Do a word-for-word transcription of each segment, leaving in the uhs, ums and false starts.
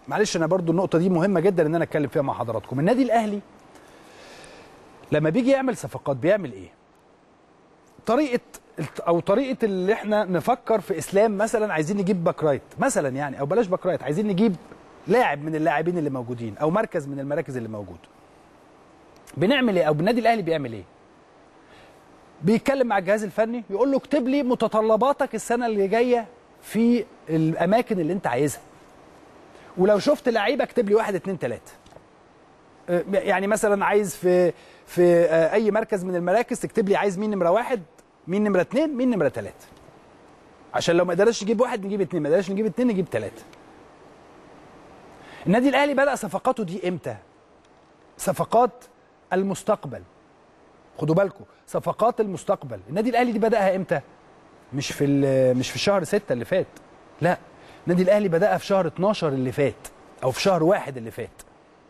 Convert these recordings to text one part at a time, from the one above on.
معلش انا برضو النقطه دي مهمه جدا ان انا اتكلم فيها مع حضراتكم. النادي الاهلي لما بيجي يعمل صفقات بيعمل ايه؟ طريقه او طريقه اللي احنا نفكر في اسلام مثلا، عايزين نجيب باك رايت مثلا يعني، او بلاش باك رايت، عايزين نجيب لاعب من اللاعبين اللي موجودين او مركز من المراكز اللي موجوده. بنعمل ايه؟ او النادي الاهلي بيعمل ايه؟ بيتكلم مع الجهاز الفني يقول له اكتب لي متطلباتك السنه اللي جايه في الاماكن اللي انت عايزها، ولو شفت لعيبه اكتب لي واحد اتنين تلاته. يعني مثلا عايز في في اي مركز من المراكز تكتب لي عايز مين نمره واحد، مين نمره اتنين، مين نمره تلاته، عشان لو ما قدرناش نجيب واحد نجيب اتنين، ما قدرناش نجيب اتنين نجيب تلاته. النادي الاهلي بدأ صفقاته دي امتى؟ صفقات المستقبل. خدوا بالكم، صفقات المستقبل. النادي الاهلي دي بدأها امتى؟ مش في مش في شهر ستة اللي فات، لا، النادي الاهلي بدأها في شهر اتناشر اللي فات، او في شهر واحد اللي فات.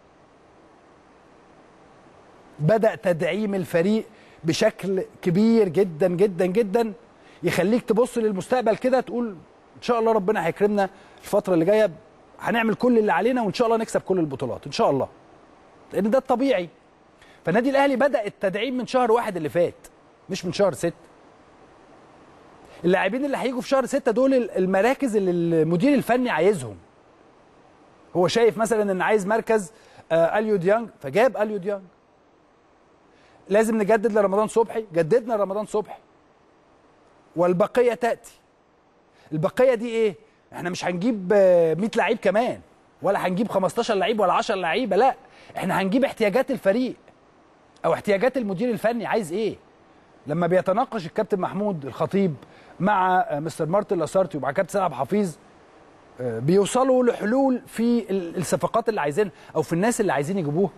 بدأ تدعيم الفريق بشكل كبير جدا جدا جدا، يخليك تبص للمستقبل كده تقول ان شاء الله ربنا هيكرمنا الفترة اللي جاية، هنعمل كل اللي علينا وان شاء الله نكسب كل البطولات ان شاء الله، لان ده الطبيعي. فالنادي الاهلي بدأ التدعيم من شهر واحد اللي فات، مش من شهر ستة. اللاعبين اللي هيجوا في شهر ستة دول المراكز اللي المدير الفني عايزهم. هو شايف مثلا ان عايز مركز آه اليو ديانج، فجاب اليو ديانج. لازم نجدد لرمضان صبحي، جددنا لرمضان صبحي. والبقيه تاتي. البقيه دي ايه؟ احنا مش هنجيب مية لعيب كمان، ولا هنجيب خمستاشر لعيب ولا عشرة لعيبه، لا، احنا هنجيب احتياجات الفريق او احتياجات المدير الفني عايز ايه. لما بيتناقش الكابتن محمود الخطيب مع مستر مارتن لاسارتي ومع كابتن سيد حفيظ، بيوصلوا لحلول في الصفقات اللي عايزينها او في الناس اللي عايزين يجيبوها.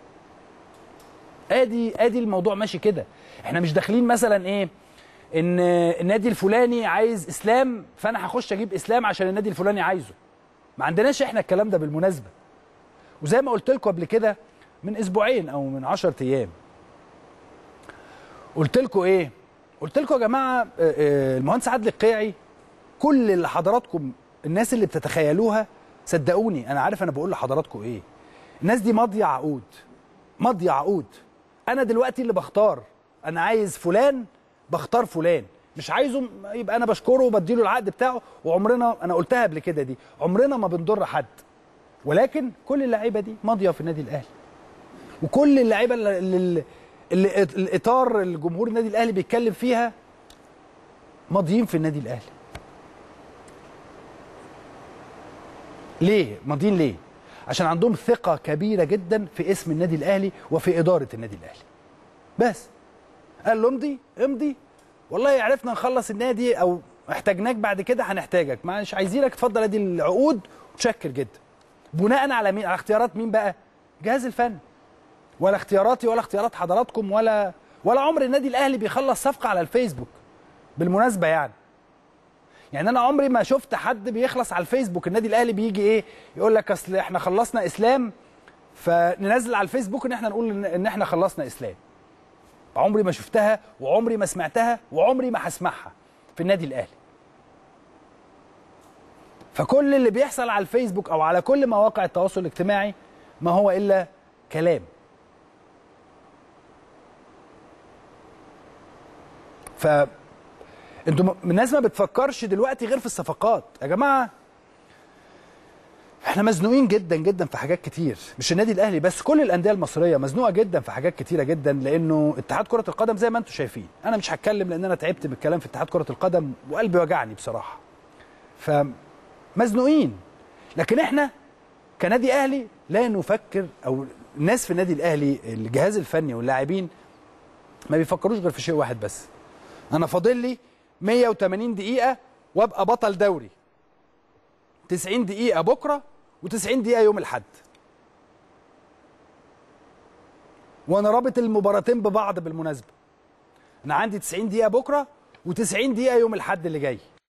ادي ادي الموضوع ماشي كده. احنا مش داخلين مثلا ايه ان النادي الفلاني عايز اسلام فانا هخش اجيب اسلام عشان النادي الفلاني عايزه. ما عندناش احنا الكلام ده بالمناسبه. وزي ما قلت لكم قبل كده من اسبوعين او من عشرة ايام، قلت لكم ايه؟ قلت لكم يا جماعه المهندس عادل القيعي، كل اللي حضراتكم الناس اللي بتتخيلوها صدقوني انا عارف انا بقول لحضراتكم ايه. الناس دي ماضيه عقود، ماضيه عقود. انا دلوقتي اللي بختار، انا عايز فلان بختار فلان، مش عايزه يبقى انا بشكره وبديله العقد بتاعه. وعمرنا، انا قلتها قبل كده دي، عمرنا ما بنضر حد، ولكن كل اللعيبه دي ماضيه في النادي الاهلي، وكل اللعيبه اللي, اللي, اللي الاطار الجمهور النادي الاهلي بيتكلم فيها ماضيين في النادي الاهلي. ليه ماضيين؟ ليه؟ عشان عندهم ثقه كبيره جدا في اسم النادي الاهلي وفي اداره النادي الاهلي. بس قال له امضي امضي، والله عرفنا نخلص النادي او احتاجناك بعد كده هنحتاجك، مش عايزينك، اتفضل ادي العقود وتشكر جدا. بناء على مين؟ على اختيارات مين بقى؟ الجهاز الفني. ولا اختياراتي ولا اختيارات حضراتكم، ولا ولا عمر النادي الاهلي بيخلص صفقه على الفيسبوك بالمناسبه. يعني يعني انا عمري ما شفت حد بيخلص على الفيسبوك النادي الاهلي بيجي ايه يقول لك اصل احنا خلصنا اسلام فننزل على الفيسبوك ان احنا نقول ان احنا خلصنا اسلام. عمري ما شفتها وعمري ما سمعتها وعمري ما هسمعها في النادي الاهلي. فكل اللي بيحصل على الفيسبوك او على كل مواقع التواصل الاجتماعي ما هو الا كلام. ف انتوا الناس ما بتفكرش دلوقتي غير في الصفقات. يا جماعه احنا مزنوقين جدا جدا في حاجات كتير، مش النادي الاهلي بس، كل الانديه المصريه مزنوقه جدا في حاجات كتيره جدا، لانه اتحاد كره القدم زي ما انتم شايفين، انا مش هتكلم لان انا تعبت من الكلام في اتحاد كره القدم وقلبي وجعني بصراحه. فمزنوقين، لكن احنا كنادي اهلي لا نفكر، او الناس في النادي الاهلي الجهاز الفني واللاعبين ما بيفكروش غير في شيء واحد بس. انا فاضل لي مية وتمانين دقيقه وابقى بطل دوري، تسعين دقيقه بكره وتسعين دقيقه يوم الاحد، وانا رابط المباراتين ببعض بالمناسبه. انا عندي تسعين دقيقه بكره وتسعين دقيقه يوم الاحد اللي جاي.